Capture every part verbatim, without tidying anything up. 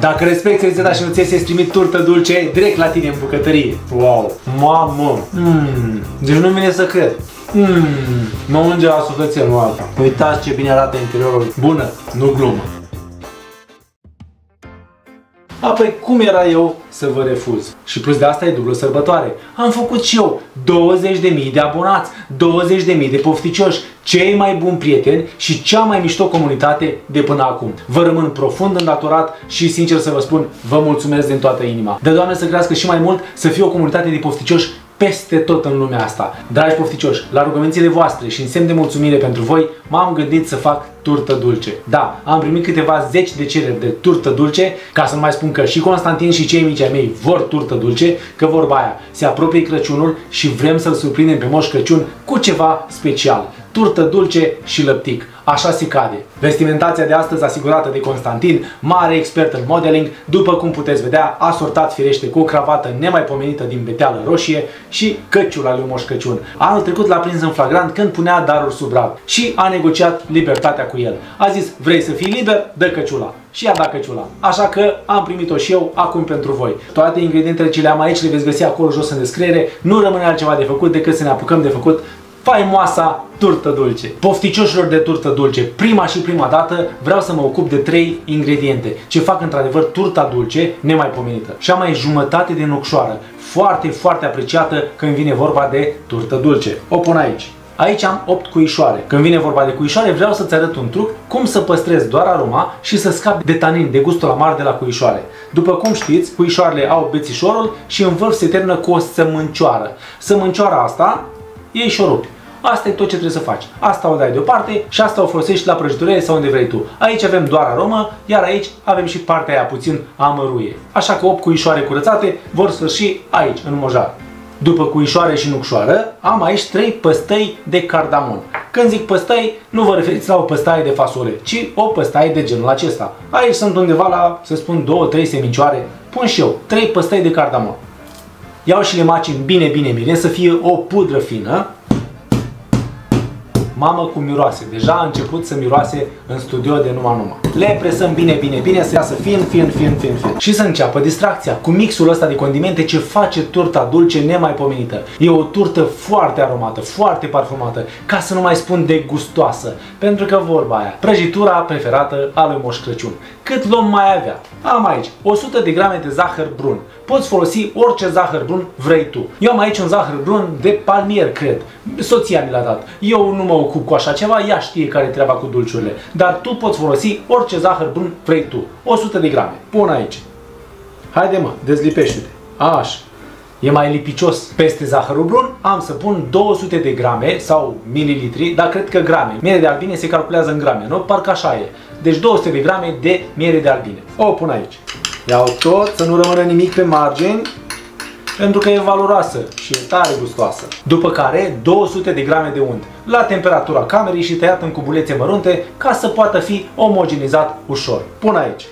Dacă respecti rețeta și nu ți iese trimit turtă dulce direct la tine în bucătărie. Wow! Mamă! Mmm! Deci nu vine să cred. Mmm! Mă unge la sufletel, nu alta. Uitați ce bine arată interiorul. Bună, nu glumă. Apoi, cum era eu să vă refuz? Și plus de asta e dublă sărbătoare. Am făcut și eu douăzeci de mii de abonați, douăzeci de mii de pofticioși, cei mai buni prieteni și cea mai mișto comunitate de până acum. Vă rămân profund îndatorat și sincer să vă spun, vă mulțumesc din toată inima. De Doamne să crească și mai mult, să fie o comunitate de pofticioși peste tot în lumea asta. Dragi pofticioși, la rugămințile voastre și în semn de mulțumire pentru voi, m-am gândit să fac turtă dulce. Da, am primit câteva zeci de cereri de turtă dulce, ca să nu mai spun că și Constantin și cei mici ai mei vor turtă dulce, că vorba aia, se apropie Crăciunul și vrem să-l surprindem pe Moș Crăciun cu ceva special. Turtă dulce și lăptic. Așa se cade. Vestimentația de astăzi asigurată de Constantin, mare expert în modeling, după cum puteți vedea, asortat firește cu o cravată nemaipomenită din beteală roșie și căciul al lui Moș Crăciun. Anul trecut l-a prins în flagrant când punea daruri sub brad și a negociat libertatea cu el. A zis, vrei să fii liber? Dă căciula. Și i-a dat căciula. Așa că am primit-o și eu acum pentru voi. Toate ingredientele ce le-am aici le veți găsi acolo jos în descriere. Nu rămâne altceva de făcut decât să ne apucăm de făcut faimoasa turtă dulce. Pofticioșilor de turtă dulce, prima și prima dată vreau să mă ocup de trei ingrediente ce fac într-adevăr turta dulce nemaipomenită. Și am mai jumătate de nucșoară, foarte, foarte apreciată când vine vorba de turtă dulce. O pun aici. Aici am opt cuișoare. Când vine vorba de cuișoare, vreau să-ți arăt un truc cum să păstrezi doar aroma și să scapi de tanin, de gustul amar de la cuișoare. După cum știți, cuișoarele au bețișorul și în vârf se termină cu o sămâncioară. Sămâncioara asta iei și o rupi. Asta e tot ce trebuie să faci. Asta o dai deoparte și asta o folosești la prăjitură sau unde vrei tu. Aici avem doar aromă, iar aici avem și partea aia puțin amăruie. Așa că opt cuișoare curățate vor sfârși aici, în mojar. După cuișoare și nucșoară, am aici trei păstăi de cardamon. Când zic păstăi, nu vă referiți la o păstaie de fasole, ci o păstaie de genul acesta. Aici sunt undeva la, să spun, două trei semicioare. Pun și eu trei păstăi de cardamon. Iau și le macin bine, bine, bine, să fie o pudră fină. Mamă cum miroase, deja a început să miroase în studio de numai numai. Le presăm bine, bine, bine, să iasă fin, fin, fin, fin, fin. Și să înceapă distracția cu mixul ăsta de condimente ce face turta dulce nemaipomenită. E o turtă foarte aromată, foarte parfumată, ca să nu mai spun de gustoasă. Pentru că vorba aia, prăjitura preferată a lui Moș Crăciun. Cât vom mai avea? Am aici o sută de grame de zahăr brun. Poți folosi orice zahăr brun vrei tu. Eu am aici un zahăr brun de palmier, cred. Soția mi l-a dat. Eu nu mă ocup cu așa ceva, ea știe care e treaba cu dulciurile. Dar tu poți folosi orice zahăr brun vrei tu. o sută de grame. Pun aici. Haide mă, dezlipește-te. Așa. E mai lipicios peste zahărul brun, am să pun două sute de grame sau mililitri, dar cred că grame. Miere de albine se calculează în grame, nu? Parcă așa e. Deci două sute de grame de miere de albine. O pun aici. Iau tot, să nu rămână nimic pe margini, pentru că e valoroasă și e tare gustoasă. După care două sute de grame de unt, la temperatura camerei și tăiat în cubulețe mărunte, ca să poată fi omogenizat ușor. Pun aici.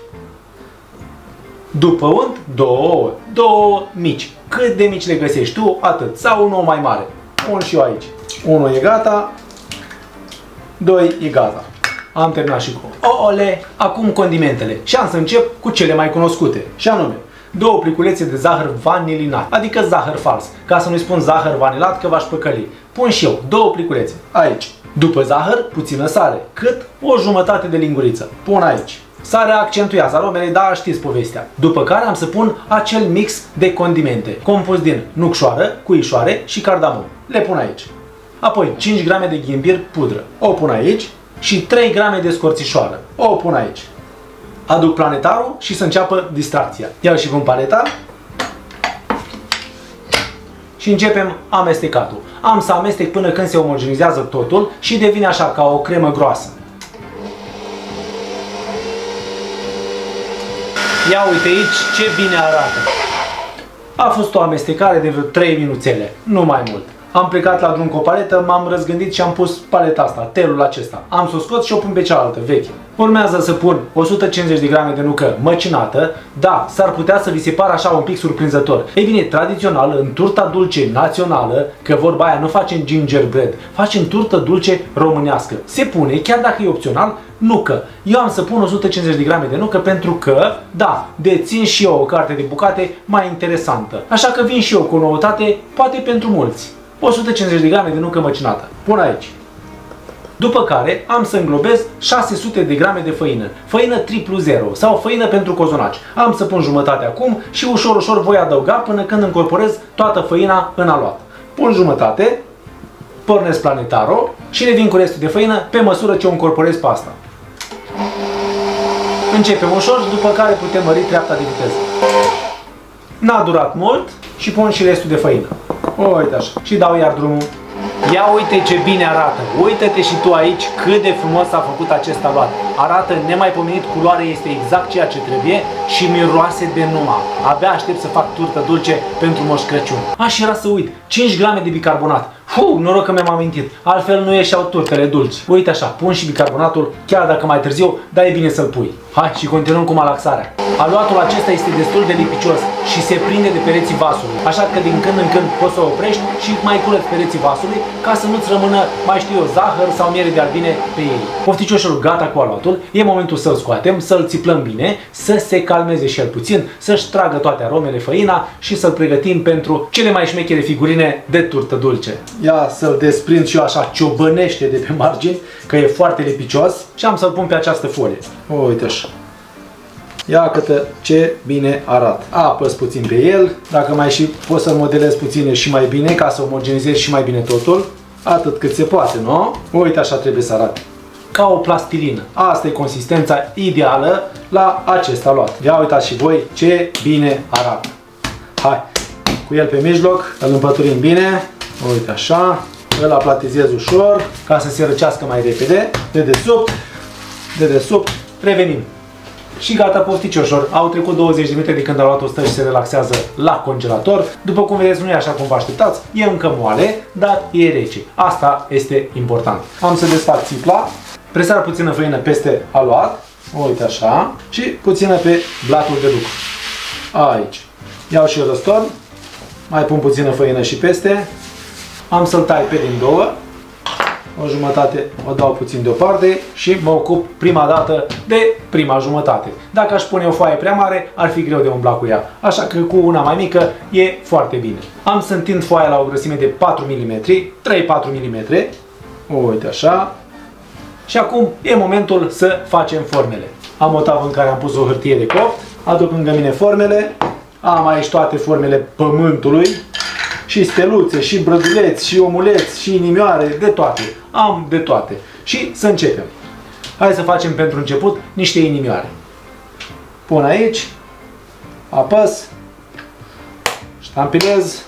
După unt, două ouă, două mici. Cât de mici le găsești tu, atât. Sau unul mai mare. Pun și eu aici. Unul e gata, doi e gata. Am terminat și cu ouăle, acum condimentele. Și am să încep cu cele mai cunoscute. Și anume, două pliculețe de zahăr vanilinat, adică zahăr fals. Ca să nu-i spun zahăr vanilat, că v-aș păcăli. Pun și eu două pliculețe. Aici. După zahăr, puțină sare. Cât? O jumătate de linguriță. Pun aici. Sarea accentuează aromele, dar știți povestea. După care am să pun acel mix de condimente, compus din nucșoară, cuișoare și cardamon. Le pun aici. Apoi cinci grame de ghimbir pudră. O pun aici. Și trei grame de scorțișoară. O pun aici. Aduc planetarul și să înceapă distracția. Iau și pun paleta. Și începem amestecatul. Am să amestec până când se omogenizează totul și devine așa ca o cremă groasă. Ia uite aici ce bine arată. A fost o amestecare de vreo trei minuțele, nu mai mult. Am plecat la drum cu o paletă, m-am răzgândit și am pus paleta asta, telul acesta. Am să o scot și o pun pe cealaltă, veche. Urmează să pun o sută cincizeci de grame de nucă măcinată. Da, s-ar putea să vi se pară așa un pic surprinzător. Ei bine, tradițional, în turta dulce națională, că vorba aia nu facem gingerbread, facem turtă dulce românească. Se pune, chiar dacă e opțional, nucă. Eu am să pun o sută cincizeci de grame de nucă pentru că, da, dețin și eu o carte de bucate mai interesantă. Așa că vin și eu cu o noutate, poate pentru mulți. o sută cincizeci de grame de nucă măcinată. Pun aici. După care am să înglobez șase sute de grame de făină. Făină triplu zero sau făină pentru cozonaci. Am să pun jumătate acum și ușor, ușor voi adăuga până când încorporez toată făina în aluat. Pun jumătate, pornesc planetarul și revin cu restul de făină pe măsură ce o încorporez pe asta. Începem ușor, după care putem mări treapta de viteză. N-a durat mult și pun și restul de făină. Uite așa. Și dau iar drumul. Ia uite ce bine arată. Uită-te și tu aici cât de frumos a făcut acest aluat. Arată nemaipomenit, culoarea este exact ceea ce trebuie și miroase de numai. Abia aștept să fac turtă dulce pentru Moș Crăciun. A, și era să uit. cinci grame de bicarbonat. Fu, noroc că mi-am amintit. Altfel nu ieșeau turtele dulci. Uite așa, pun și bicarbonatul, chiar dacă mai târziu, dar e bine să-l pui. Hai și continuăm cu malaxarea. Aluatul acesta este destul de lipicios și se prinde de pereții vasului. Așa că din când în când poți să o oprești și mai curăți pereții vasului ca să nu-ți rămână, mai știu eu, zahăr sau miere de albine pe ei. Pofticioșul, gata cu aluatul. E momentul să-l scoatem, să-l țiplăm bine, să se calmeze și el puțin, să-și tragă toate aromele făina și să-l pregătim pentru cele mai șmechere figurine de turtă dulce. Ia să-l desprind și eu așa ciobănește de pe margini, că e foarte lipicios și am să-l pun pe această folie. Uite așa. Ia câtă ce bine arată. Apăs puțin pe el, dacă mai și poți să-l modelezi puțin și mai bine, ca să omogenizezi și mai bine totul. Atât cât se poate, nu? Uite așa trebuie să arate. Ca o plastilină. Asta e consistența ideală la acest aluat. Ia uitați și voi ce bine arată. Hai, cu el pe mijloc, îl împăturim bine. Uite așa, îl aplatizez ușor, ca să se răcească mai repede. De desubt, de desubt, revenim. Și gata, pofticioșor, au trecut douăzeci de minute de când aluatul stă și se relaxează la congelator. După cum vedeți, nu e așa cum vă așteptați, e încă moale, dar e rece. Asta este important. Am să desfac țipla, presar puțină făină peste aluat, uite așa, și puțină pe blatul de lucru. Aici. Iau și eu răstorn, mai pun puțină făină și peste. Am să-l tai pe din două. O jumătate o dau puțin deoparte și mă ocup prima dată de prima jumătate. Dacă aș pune o foaie prea mare, ar fi greu de umblat cu ea. Așa că cu una mai mică e foarte bine. Am să întind foaia la o grosime de patru milimetri, trei patru milimetri. Uite așa. Și acum e momentul să facem formele. Am o tavă în care am pus o hârtie de copt. Aduc lângă mine formele. Am aici toate formele pământului. Și steluțe, și brăduleți, și omuleți, și inimioare, de toate. Am de toate. Și să începem. Hai să facem pentru început niște inimioare. Pun aici, apăs, ștampilez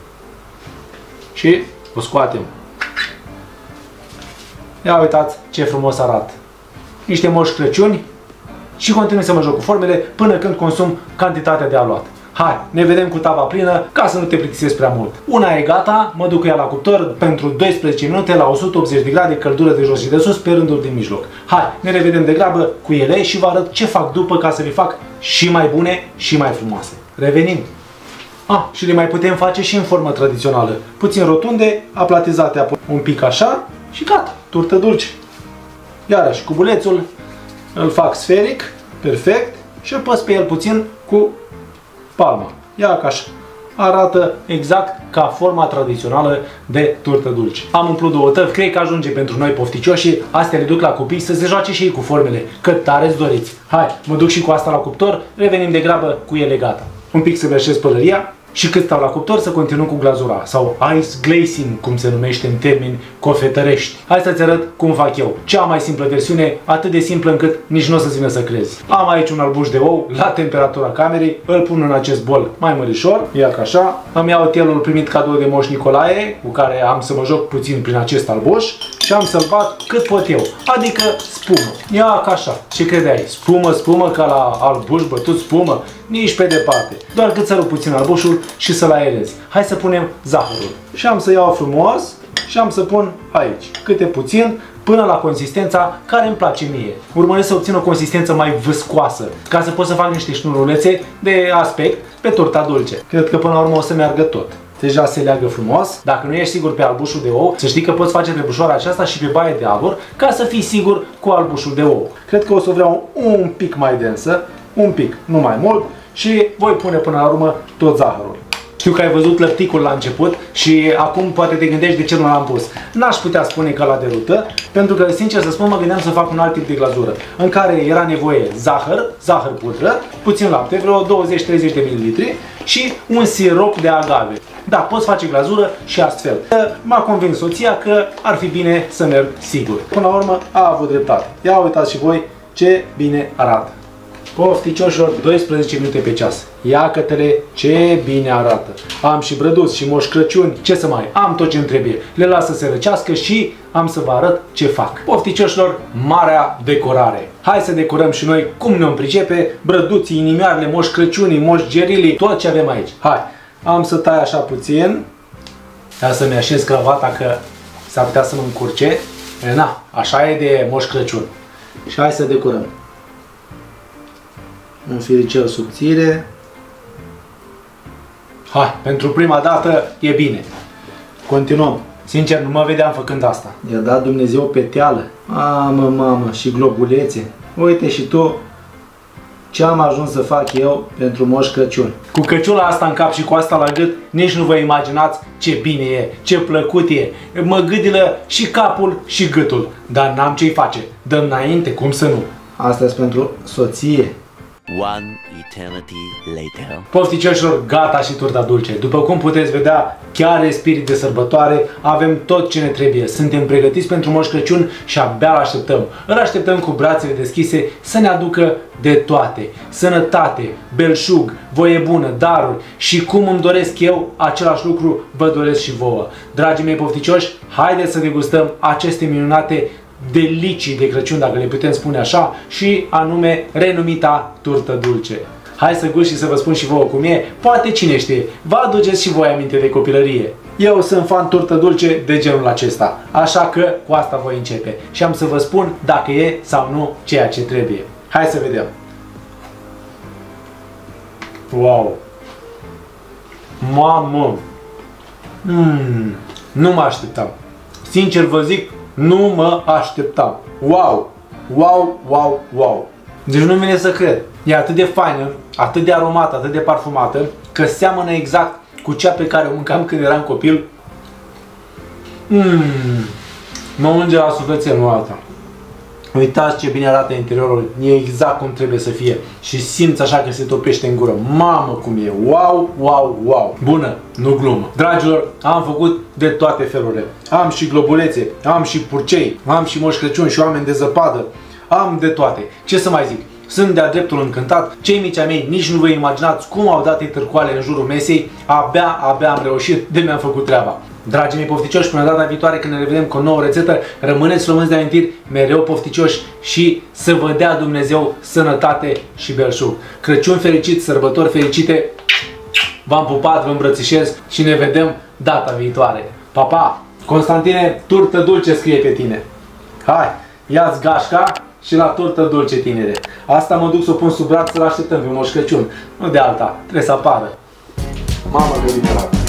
și o scoatem. Ia uitați ce frumos arată. Niște Moș Crăciuni și continui să mă joc cu formele până când consum cantitatea de aluat. Hai, ne vedem cu tava plină ca să nu te plictisesc prea mult. Una e gata, mă duc cu ea la cuptor pentru doisprezece minute la o sută optzeci de grade, căldură de jos și de sus pe rândul din mijloc. Hai, ne revedem de grabă cu ele și vă arăt ce fac după ca să le fac și mai bune și mai frumoase. Revenim! Ah, și le mai putem face și în formă tradițională. Puțin rotunde, aplatizate apoi un pic așa și gata, turtă dulce. Iarăși, cubulețul îl fac sferic, perfect, și îl păs pe el puțin cu palma. Ia ca așa. Arată exact ca forma tradițională de turtă dulce. Am umplut două tăvi, cred că ajunge pentru noi pofticioși. Astea le duc la copii să se joace și ei cu formele, cât tare îți doriți. Hai, mă duc și cu asta la cuptor, revenim de grabă cu ele gata. Un pic să versez pălăria și cât stau la cuptor să continuăm cu glazura sau ice glazing, cum se numește în termeni cofetărești. Hai să-ți arăt cum fac eu. Cea mai simplă versiune, atât de simplă încât nici nu o să-ți vină să crezi. Am aici un albuș de ou la temperatura camerei, îl pun în acest bol mai mărișor, ia ca așa. Îmi iau telul primit cadou de Moș Nicolae, cu care am să mă joc puțin prin acest albuș și am să-l bat cât pot eu, adică spumă. Ia ca așa. Ce credeai? Spumă, spumă, ca la albuș bătut spumă? Nici pe departe. Doar cât să rup puțin albușul și să-l aerez. Hai să punem zahărul. Și am să iau frumos și am să pun aici, câte puțin, până la consistența care îmi place mie. Urmăresc să obțin o consistență mai viscoasă, ca să pot să fac niște șnurulețe de aspect pe turta dulce. Cred că până la urmă o să meargă tot. deja se leagă frumos. Dacă nu ești sigur pe albușul de ou, să știi că poți face trebușoara aceasta și pe baie de avur, ca să fii sigur cu albușul de ou. Cred că o să vreau un pic mai densă, un pic, nu mai mult, și voi pune până la urmă tot zahărul. Știu că ai văzut lăpticul la început și acum poate te gândești de ce nu l-am pus. N-aș putea spune că la derută, pentru că, sincer să spun, mă gândeam să fac un alt tip de glazură, în care era nevoie zahăr, zahăr pudră, puțin lapte, vreo douăzeci treizeci de mililitri și un sirop de agave. Da, poți face glazură și astfel. M-a convins soția că ar fi bine să merg sigur. Până la urmă a avut dreptate. Ia uitați și voi ce bine arată. Pofticioșilor, doisprezece minute pe ceas. Iată-le ce bine arată. Am și brăduț și Moș Crăciun. Ce să mai am tot ce îmi trebuie. Le las să se răcească și am să vă arăt ce fac. Pofticioșilor, marea decorare. Hai să decorăm și noi cum ne-o pricepe. Brăduții, inimioarele, Moș Crăciunii, Moș Gerilii, tot ce avem aici. Hai, am să tai așa puțin. Ia să-mi așez cravata că s-ar putea să mă încurce. E, na, așa e de Moș Crăciun. Și hai să decorăm. Un firicel subțire. Hai, pentru prima dată e bine. Continuăm. Sincer, nu mă vedeam făcând asta. I-a dat Dumnezeu peteală. Mamă, mamă, și globulețe. Uite și tu ce am ajuns să fac eu pentru Moș Crăciun. Cu căciula asta în cap și cu asta la gât, nici nu vă imaginați ce bine e, ce plăcut e. Mă gâdilă și capul și gâtul. Dar n-am ce-i face. Dăm înainte, cum să nu. Asta e pentru soție. One eternity later. Pofticioșilor, gata și turta dulce. După cum puteți vedea, chiar e spirit de sărbătoare, avem tot ce ne trebuie. Suntem pregătiți pentru Moș Crăciun și abia îl așteptăm. Îl așteptăm cu brațele deschise să ne aducă de toate. Sănătate, belșug, voie bună, daruri și cum îmi doresc eu, același lucru vă doresc și vouă. Dragii mei pofticioși, haideți să degustăm aceste minunate delicii de Crăciun, dacă le putem spune așa, și anume renumita turtă dulce. Hai să gust și să vă spun și vouă cum e, poate cine știe, vă aduceți și voi aminte de copilărie. Eu sunt fan turtă dulce de genul acesta, așa că cu asta voi începe și am să vă spun dacă e sau nu ceea ce trebuie. Hai să vedem. Wow! Mamă! Mm, nu mă așteptam. Sincer vă zic, nu mă așteptam. Wow! Wow, wow, wow! Deci nu vine să cred. E atât de faină, atât de aromată, atât de parfumată, că seamănă exact cu cea pe care o mâncam când eram copil. Mmm! Mă unge la sufletelul alta. Uitați ce bine arată interiorul, e exact cum trebuie să fie și simți așa că se topește în gură. Mamă cum e, wow, wow, wow. Bună, nu glumă. Dragilor, am făcut de toate felurile. Am și globulețe, am și purcei, am și Moș Crăciun și oameni de zăpadă. Am de toate. Ce să mai zic? Sunt de-a dreptul încântat. Cei mici ai mei nici nu vă imaginați cum au dat ei târcoale în jurul mesei. Abia, abia am reușit de mi-am făcut treaba. Dragii mei pofticioși, până data viitoare când ne revedem cu o nouă rețetă, rămâneți flămânzi de amintiri, mereu pofticioși și să vă dea Dumnezeu sănătate și belșug. Crăciun fericit, sărbători fericite, v-am pupat, vă îmbrățișez și ne vedem data viitoare. Pa, pa! Constantine, turtă dulce scrie pe tine. Hai, ia-ți gașca și la turtă dulce, tinere. Asta mă duc să o pun sub braț să-l așteptăm pe Moș Crăciun. Nu de alta, trebuie să apară. Mama găbită.